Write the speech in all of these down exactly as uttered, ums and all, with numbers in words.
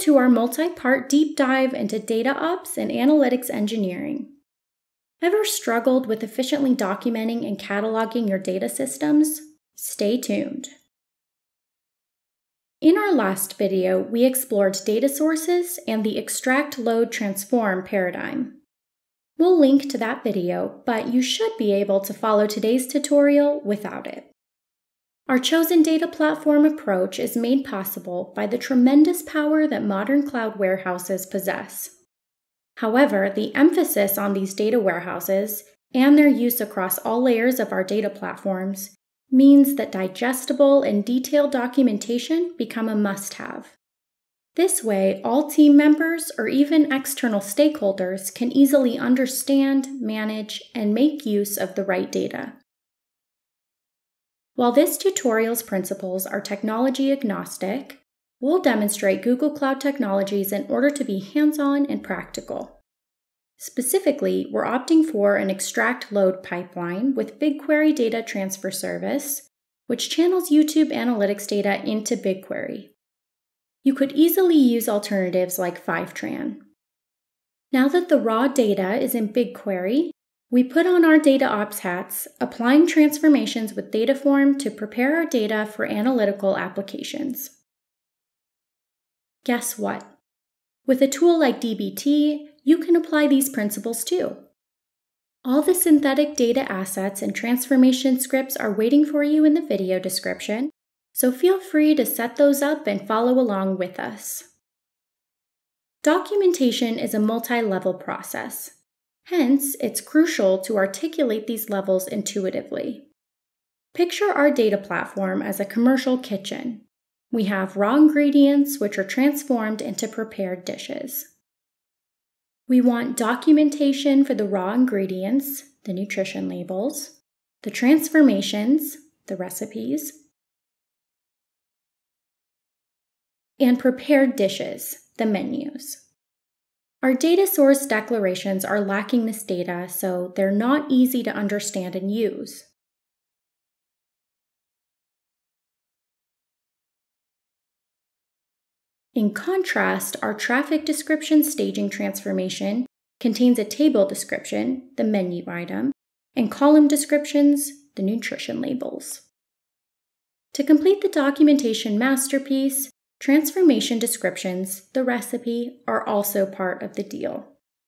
to our multi-part deep dive into DataOps and Analytics Engineering. Ever struggled with efficiently documenting and cataloging your data systems? Stay tuned. In our last video, we explored data sources and the extract, load, transform paradigm. We'll link to that video, but you should be able to follow today's tutorial without it. Our chosen data platform approach is made possible by the tremendous power that modern cloud warehouses possess. However, the emphasis on these data warehouses and their use across all layers of our data platforms means that digestible and detailed documentation become a must-have. This way, all team members or even external stakeholders can easily understand, manage, and make use of the right data. While this tutorial's principles are technology agnostic, we'll demonstrate Google Cloud technologies in order to be hands-on and practical. Specifically, we're opting for an extract load pipeline with BigQuery Data Transfer Service, which channels YouTube analytics data into BigQuery. You could easily use alternatives like Fivetran. Now that the raw data is in BigQuery, we put on our DataOps hats, applying transformations with Dataform to prepare our data for analytical applications. Guess what? With a tool like D B T, you can apply these principles too. All the synthetic data assets and transformation scripts are waiting for you in the video description, so feel free to set those up and follow along with us. Documentation is a multi-level process. Hence, it's crucial to articulate these levels intuitively. Picture our data platform as a commercial kitchen. We have raw ingredients which are transformed into prepared dishes. We want documentation for the raw ingredients, the nutrition labels, the transformations, the recipes, and prepared dishes, the menus. Our data source declarations are lacking this data, so they're not easy to understand and use. In contrast, our traffic description staging transformation contains a table description, the menu item, and column descriptions, the nutrition labels. To complete the documentation masterpiece, transformation descriptions, the recipe, are also part of the deal.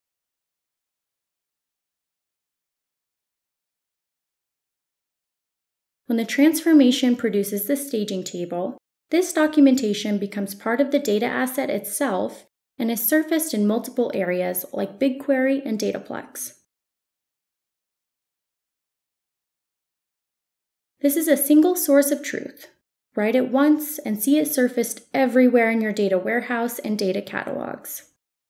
When the transformation produces the staging table, this documentation becomes part of the data asset itself and is surfaced in multiple areas like BigQuery and Dataplex. This is a single source of truth. Write it once and see it surfaced everywhere in your data warehouse and data catalogs.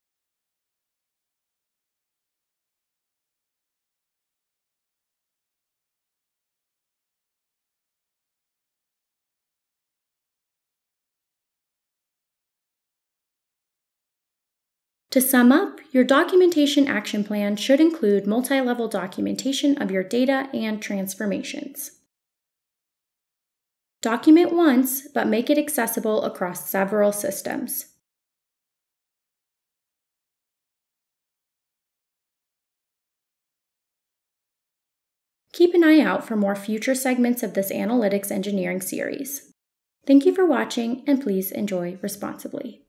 To sum up, your documentation action plan should include multi-level documentation of your data and transformations. Document once, but make it accessible across several systems. Keep an eye out for more future segments of this analytics engineering series. Thank you for watching, and please enjoy responsibly.